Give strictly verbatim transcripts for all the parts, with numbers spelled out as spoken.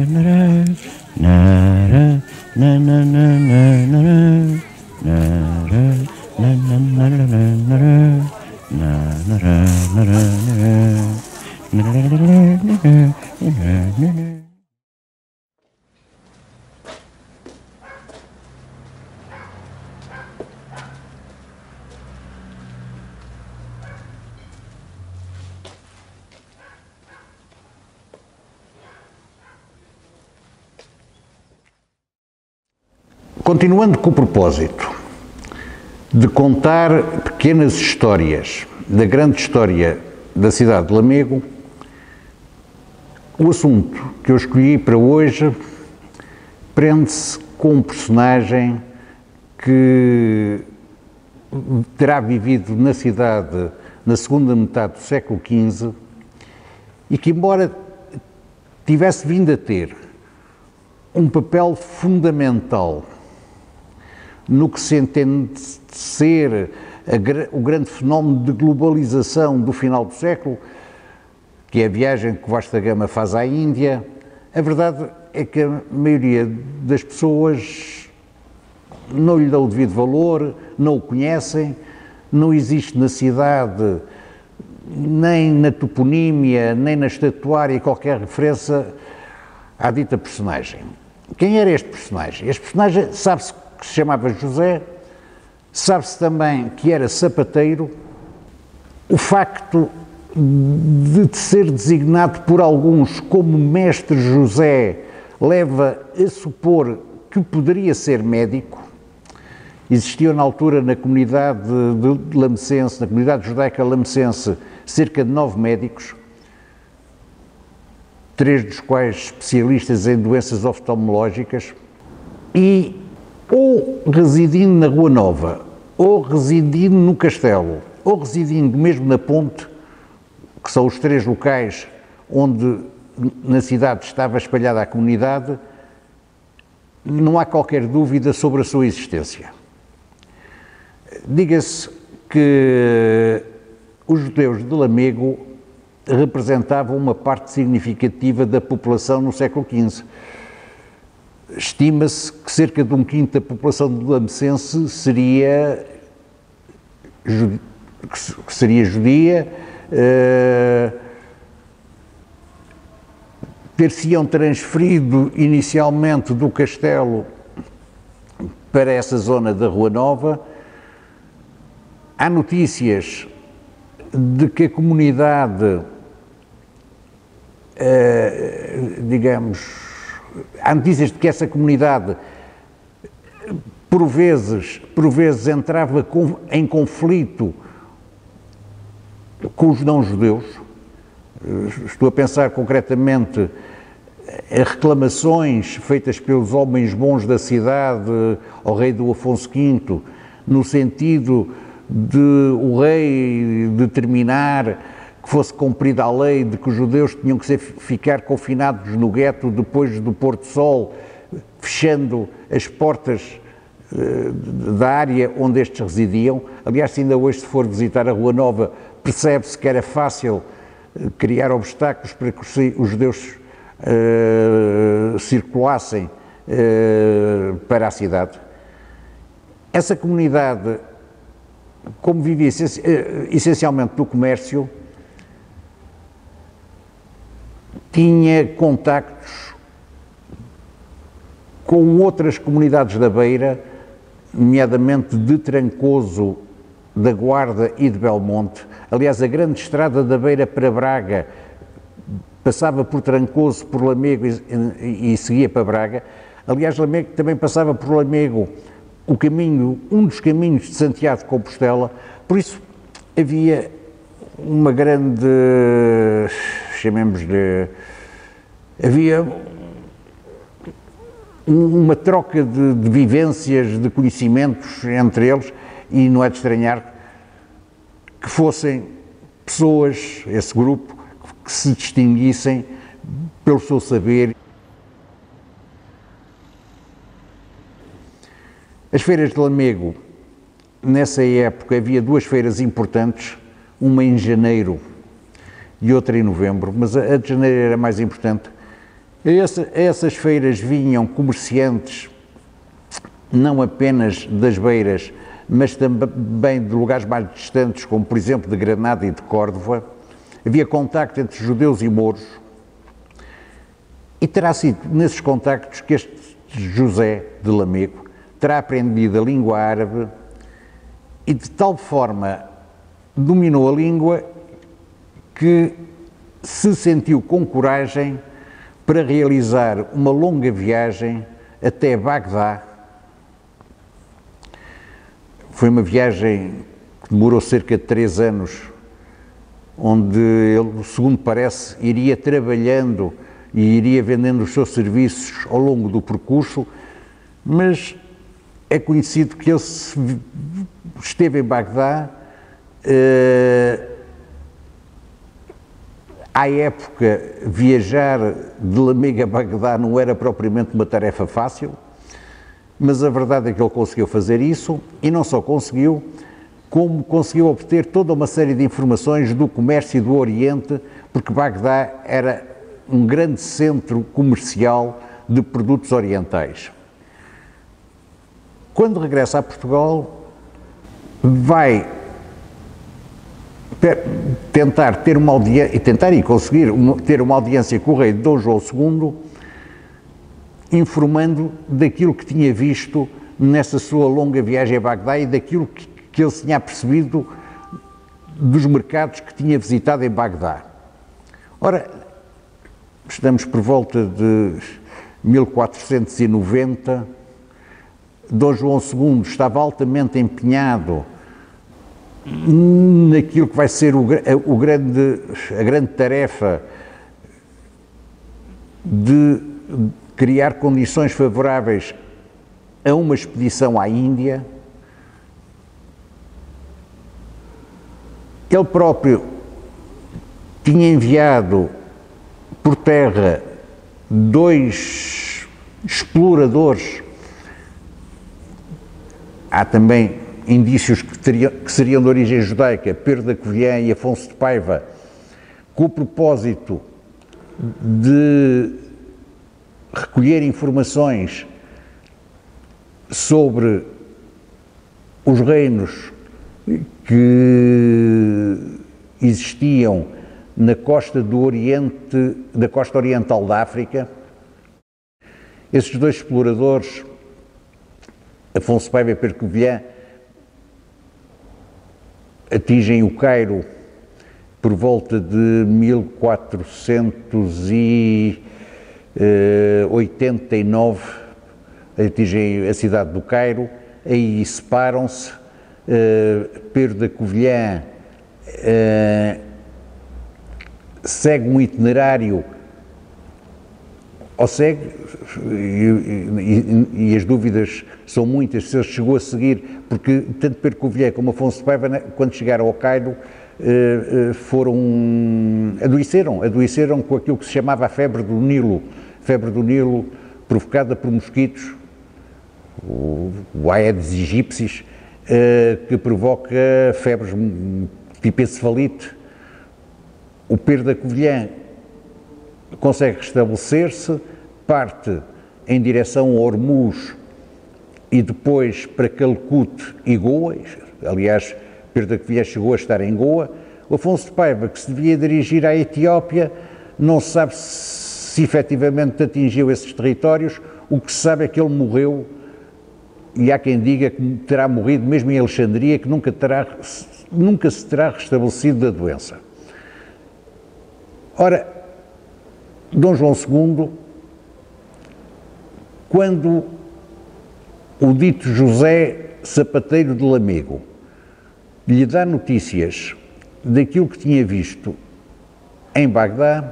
Continuando com o propósito de contar pequenas histórias da grande história da cidade de Lamego, o assunto que eu escolhi para hoje prende-se com um personagem que terá vivido na cidade na segunda metade do século quinze e que, embora tivesse vindo a ter um papel fundamental no que se entende de ser a, o grande fenómeno de globalização do final do século, que é a viagem que o Vasco da Gama faz à Índia, a verdade é que a maioria das pessoas não lhe dá o devido valor, não o conhecem, não existe na cidade, nem na toponímia, nem na estatuária, qualquer referência à dita personagem. Quem era este personagem? Este personagem sabe-se que se chamava José, sabe-se também que era sapateiro. O facto de ser designado por alguns como Mestre José leva a supor que poderia ser médico. Existiam na altura na comunidade de lamecense, na comunidade judaica lamecense, cerca de nove médicos, três dos quais especialistas em doenças oftalmológicas, e ou residindo na Rua Nova, ou residindo no Castelo, ou residindo mesmo na Ponte, que são os três locais onde na cidade estava espalhada a comunidade, não há qualquer dúvida sobre a sua existência. Diga-se que os judeus de Lamego representavam uma parte significativa da população no século quinze. Estima-se que cerca de um quinto da população de lamecense seria, que seria judia, uh, ter-se-iam transferido inicialmente do Castelo para essa zona da Rua Nova. Há notícias de que a comunidade, uh, digamos, há notícias de que essa comunidade, por vezes, por vezes entrava com, em conflito com os não-judeus. Estou a pensar concretamente em reclamações feitas pelos homens bons da cidade ao rei do Afonso quinto, no sentido de o rei determinar que fosse cumprida a lei de que os judeus tinham que ser, ficar confinados no gueto depois do pôr do sol, fechando as portas uh, da área onde estes residiam. Aliás, ainda hoje, se for visitar a Rua Nova, percebe-se que era fácil uh, criar obstáculos para que os judeus uh, circulassem uh, para a cidade. Essa comunidade, como vivia essencialmente do comércio, tinha contactos com outras comunidades da Beira, nomeadamente de Trancoso, da Guarda e de Belmonte. Aliás, a grande estrada da Beira para Braga passava por Trancoso, por Lamego e, e, e seguia para Braga. Aliás, Lamego também passava por Lamego, o caminho, um dos caminhos de Santiago de Compostela. Por isso havia uma grande, chamemos-lhe, havia uma troca de, de vivências, de conhecimentos entre eles, e não é de estranhar que fossem pessoas, esse grupo, que se distinguissem pelo seu saber. As feiras de Lamego, nessa época, havia duas feiras importantes, uma em janeiro e outra em novembro, mas a de janeiro era mais importante, A, essa, a essas feiras vinham comerciantes não apenas das beiras, mas também de lugares mais distantes, como por exemplo de Granada e de Córdoba. Havia contacto entre judeus e mouros, e terá sido nesses contactos que este José de Lamego terá aprendido a língua árabe e de tal forma dominou a língua que se sentiu com coragem para realizar uma longa viagem até Bagdá. Foi uma viagem que demorou cerca de três anos, onde ele, segundo parece, iria trabalhando e iria vendendo os seus serviços ao longo do percurso, mas é conhecido que ele esteve em Bagdá. Uh, à época, viajar de Lamego a Bagdá não era propriamente uma tarefa fácil, mas a verdade é que ele conseguiu fazer isso, e não só conseguiu, como conseguiu obter toda uma série de informações do comércio do Oriente, porque Bagdá era um grande centro comercial de produtos orientais. Quando regressa a Portugal, vai tentar ter uma audiência, e tentar e conseguir uma, ter uma audiência com o rei Dom João segundo, informando daquilo que tinha visto nessa sua longa viagem a Bagdá e daquilo que, que ele tinha percebido dos mercados que tinha visitado em Bagdá. Ora, estamos por volta de mil quatrocentos e noventa, Dom João segundo estava altamente empenhado naquilo que vai ser o, o grande, a grande tarefa de criar condições favoráveis a uma expedição à Índia. Ele próprio tinha enviado por terra dois exploradores. Há também indícios que, teriam, que seriam de origem judaica, Pedro da Covilhã e Afonso de Paiva, com o propósito de recolher informações sobre os reinos que existiam na costa do Oriente, da costa oriental da África. Esses dois exploradores, Afonso de Paiva e Pedro de Covilhã, atingem o Cairo por volta de mil quatrocentos e oitenta e nove, atingem a cidade do Cairo, aí separam-se. Pedro da Covilhã segue um itinerário, ou segue, e, e, e as dúvidas são muitas se ele chegou a seguir, porque tanto Pedro Covilhã como Afonso de Paiva, quando chegaram ao Cairo, foram, adoeceram, adoeceram com aquilo que se chamava a febre do Nilo, febre do Nilo provocada por mosquitos, o, o Aedes aegyptis, que provoca febres tipo encefalite. O Pedro da Covilhã consegue restabelecer-se, parte em direção a Ormuz e depois para Calcute e Goa. Aliás, Pedro da Covilhã chegou a estar em Goa. O Afonso de Paiva, que se devia dirigir à Etiópia, não se sabe se, se efetivamente atingiu esses territórios. O que se sabe é que ele morreu, e há quem diga que terá morrido mesmo em Alexandria, que nunca, terá, nunca se terá restabelecido da doença. Ora, Dom João segundo, quando o dito José Sapateiro de Lamego lhe dá notícias daquilo que tinha visto em Bagdá,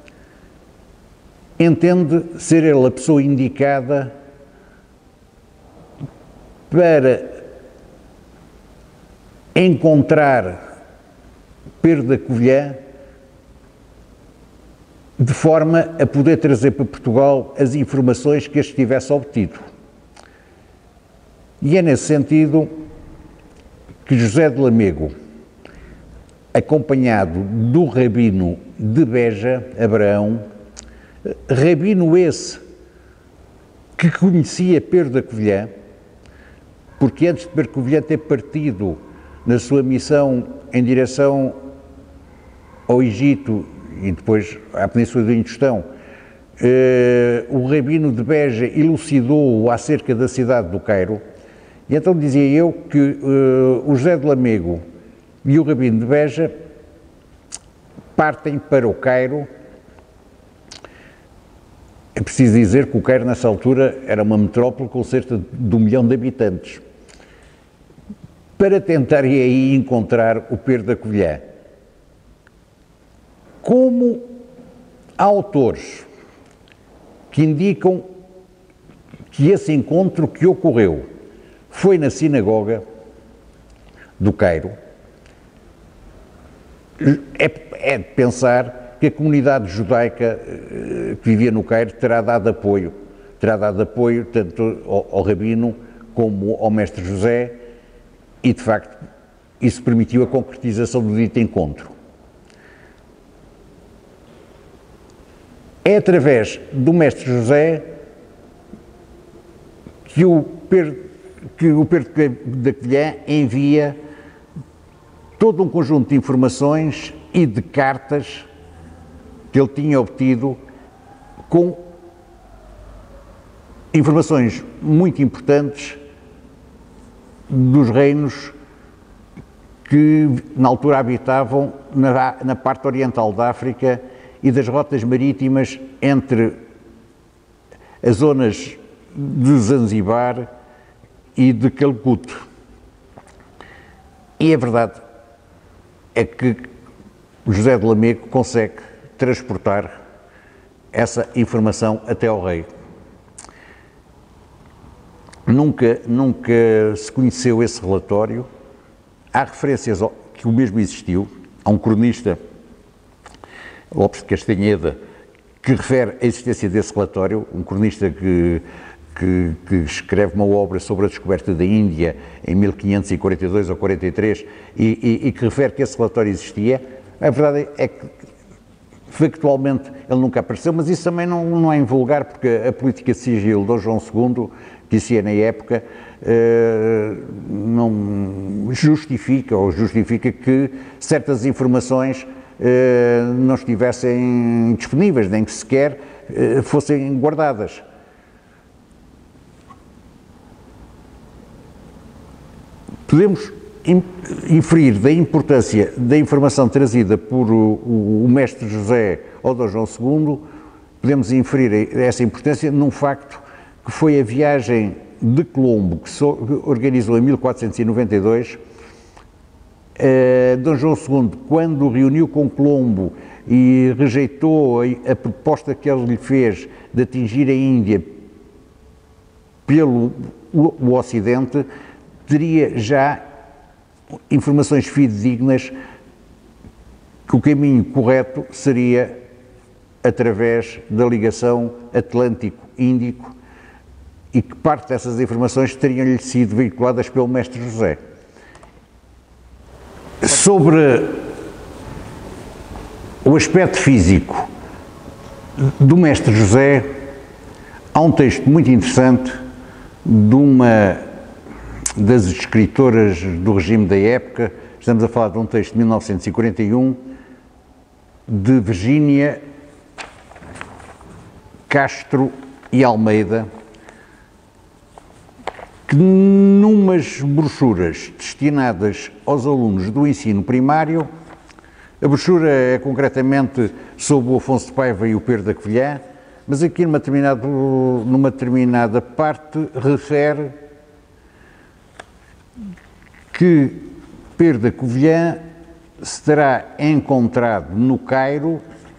entende ser ele a pessoa indicada para encontrar Pedro da Covilhã de forma a poder trazer para Portugal as informações que este tivesse obtido. E é nesse sentido que José de Lamego, acompanhado do rabino de Beja, Abraão, Rabino esse que conhecia Pedro da Covilhã, porque antes de Pedro da Covilhã ter partido na sua missão em direção ao Egito e depois à Península do Indostão, eh, o Rabino de Beja elucidou-o acerca da cidade do Cairo, e então dizia eu que eh, o José de Lamego e o Rabino de Beja partem para o Cairo. É preciso dizer que o Cairo, nessa altura, era uma metrópole com cerca de um milhão de habitantes, para tentarem aí encontrar o Pedro da Covilhã. Como há autores que indicam que esse encontro que ocorreu foi na sinagoga do Cairo, é, é de pensar que a comunidade judaica que vivia no Cairo terá dado apoio, terá dado apoio tanto ao, ao Rabino como ao Mestre José, e de facto isso permitiu a concretização do dito encontro. É através do Mestre José que o Pedro, que o Pedro da Covilhã envia todo um conjunto de informações e de cartas que ele tinha obtido, com informações muito importantes dos reinos que na altura habitavam na, na parte oriental da África e das rotas marítimas entre as zonas de Zanzibar e de Calcuta. E a verdade é que José de Lamego consegue transportar essa informação até ao rei. Nunca, nunca se conheceu esse relatório. Há referências ao, que o mesmo existiu. Há um cronista, Lopes de Castanheda, que refere a existência desse relatório, um cronista que, que, que escreve uma obra sobre a descoberta da Índia em mil quinhentos e quarenta e dois ou quarenta e três e, e, e que refere que esse relatório existia. A verdade é que factualmente ele nunca apareceu, mas isso também não, não é invulgar, porque a política de sigilo de Dom João segundo, que existia na época, eh, não justifica ou justifica que certas informações eh, não estivessem disponíveis, nem que sequer eh, fossem guardadas. Podemos inferir da importância da informação trazida por o, o, o Mestre José ao Dom João segundo, podemos inferir essa importância num facto que foi a viagem de Colombo, que, so, que organizou em mil quatrocentos e noventa e dois. Eh, Dom João segundo, quando reuniu com Colombo e rejeitou a, a proposta que ele lhe fez de atingir a Índia pelo o, o Ocidente, teria já informações fidedignas que o caminho correto seria através da ligação Atlântico-Índico e que parte dessas informações teriam-lhe sido veiculadas pelo Mestre José. Sobre o aspecto físico do Mestre José, há um texto muito interessante de uma das escritoras do regime da época. Estamos a falar de um texto de mil novecentos e quarenta e um, de Virgínia Castro e Almeida, que numas brochuras destinadas aos alunos do ensino primário, a brochura é concretamente sobre o Afonso de Paiva e o Pedro da Covilhã, mas aqui numa determinada, numa determinada parte refere que Pedro da Covilhã se terá encontrado no Cairo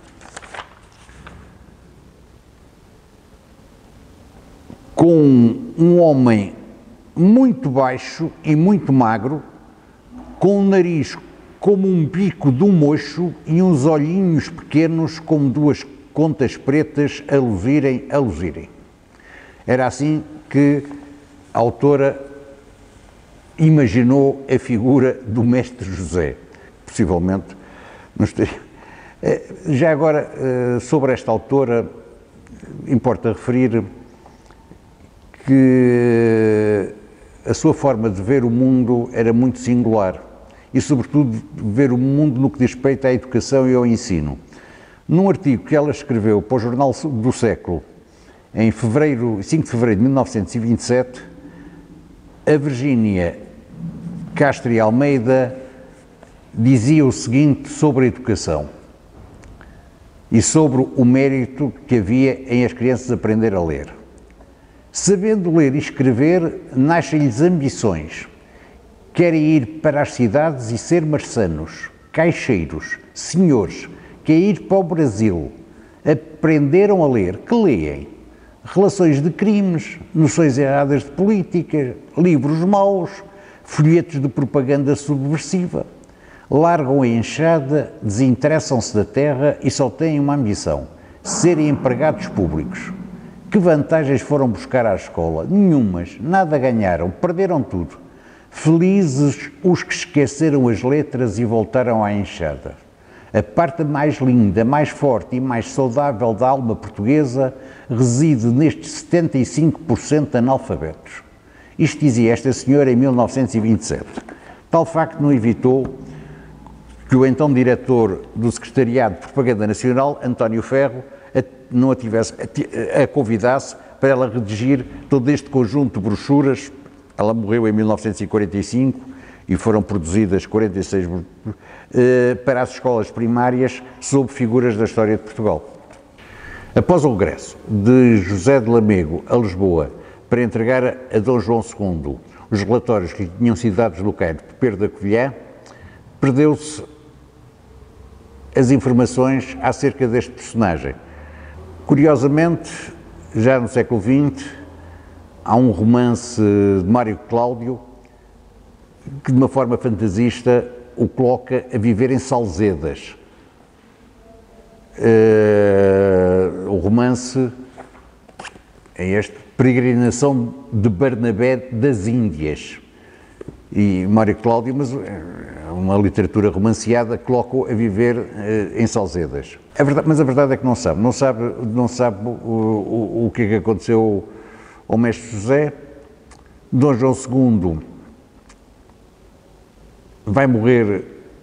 com um homem muito baixo e muito magro, com um nariz como um bico de um mocho e uns olhinhos pequenos como duas contas pretas a luzirem, a luzirem. Era assim que a autora imaginou a figura do Mestre José, possivelmente. Já agora, sobre esta autora, importa referir que a sua forma de ver o mundo era muito singular e, sobretudo, ver o mundo no que diz respeito à educação e ao ensino. Num artigo que ela escreveu para o Jornal do Século, em fevereiro, cinco de fevereiro de mil novecentos e vinte e sete, a Virgínia Castro e Almeida dizia o seguinte sobre a educação e sobre o mérito que havia em as crianças aprender a ler. Sabendo ler e escrever, nascem-lhes ambições. Querem ir para as cidades e ser marçanos, caixeiros, senhores, querem ir para o Brasil. Aprenderam a ler, que leem? Relações de crimes, noções erradas de política, livros maus, folhetos de propaganda subversiva. Largam a enxada, desinteressam-se da terra e só têm uma ambição: serem empregados públicos. Que vantagens foram buscar à escola? Nenhumas, nada ganharam, perderam tudo. Felizes os que esqueceram as letras e voltaram à enxada. A parte mais linda, mais forte e mais saudável da alma portuguesa reside nestes setenta e cinco por cento de analfabetos. Isto dizia esta senhora em mil novecentos e vinte e sete. Tal facto não evitou que o então diretor do Secretariado de Propaganda Nacional, António Ferro, a, não a, tivesse, a, a convidasse para ela redigir todo este conjunto de brochuras. Ela morreu em mil novecentos e quarenta e cinco e foram produzidas quarenta e seis eh, para as escolas primárias sobre figuras da história de Portugal. Após o regresso de José de Lamego a Lisboa para entregar a Dom João segundo os relatórios que lhe tinham sido dados do Cairo por Pedro da Covilhã, perdeu-se as informações acerca deste personagem. Curiosamente, já no século vinte, há um romance de Mário Cláudio que, de uma forma fantasista, o coloca a viver em Salzedas. Uh, o romance é este, Peregrinação de Barnabé das Índias. E Mário Cláudio, mas uma literatura romanceada, coloca-o a viver uh, em Salzedas. A verdade, mas a verdade é que não sabe, não sabe, não sabe o, o, o que é que aconteceu ao mestre José. Dom João segundo vai morrer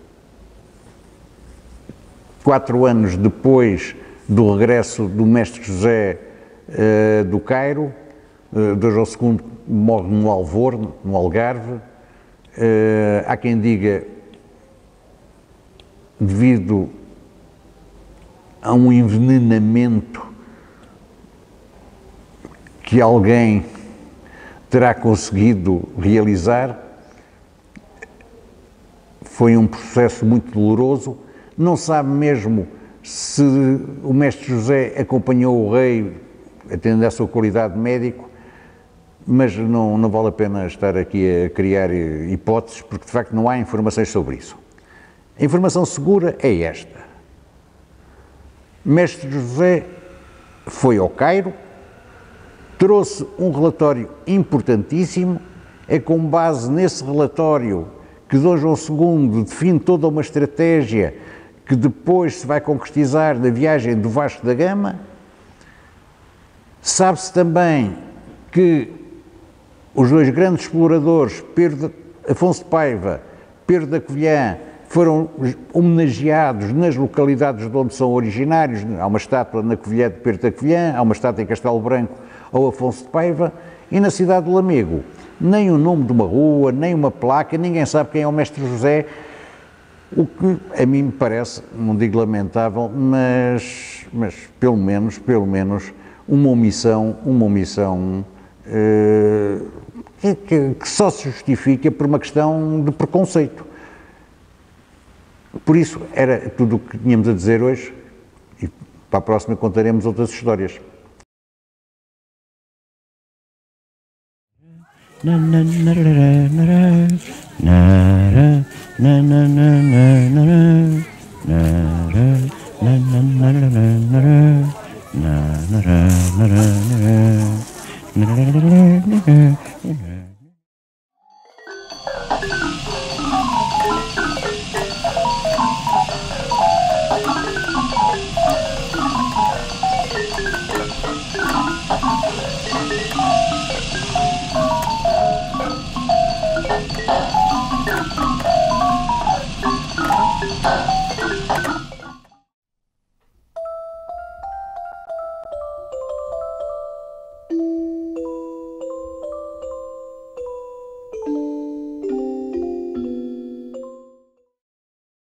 quatro anos depois do regresso do mestre José uh, do Cairo. Uh, Dom João segundo morre no Alvor, no Algarve. Uh, há quem diga devido a um envenenamento que alguém terá conseguido realizar. Foi um processo muito doloroso. Não sabe mesmo se o mestre José acompanhou o rei, atendendo à sua qualidade de médico, mas não, não vale a pena estar aqui a criar hipóteses, porque de facto não há informações sobre isso. A informação segura é esta. Mestre José foi ao Cairo, trouxe um relatório importantíssimo. É com base nesse relatório que Dom João segundo define toda uma estratégia que depois se vai concretizar na viagem do Vasco da Gama. Sabe-se também que os dois grandes exploradores, Pedro, Afonso de Paiva, Pedro da Covilhã, foram homenageados nas localidades de onde são originários. Há uma estátua na Covilhã de Pedro da Covilhã, há uma estátua em Castelo Branco ao Afonso de Paiva, e na cidade de Lamego nem o nome de uma rua, nem uma placa, ninguém sabe quem é o mestre José, o que a mim me parece, não digo lamentável, mas, mas pelo menos, pelo menos uma omissão, uma omissão uh, que, que só se justifica por uma questão de preconceito. Por isso, era tudo o que tínhamos a dizer hoje, e para a próxima contaremos outras histórias. Na na na na na na na na na na na na na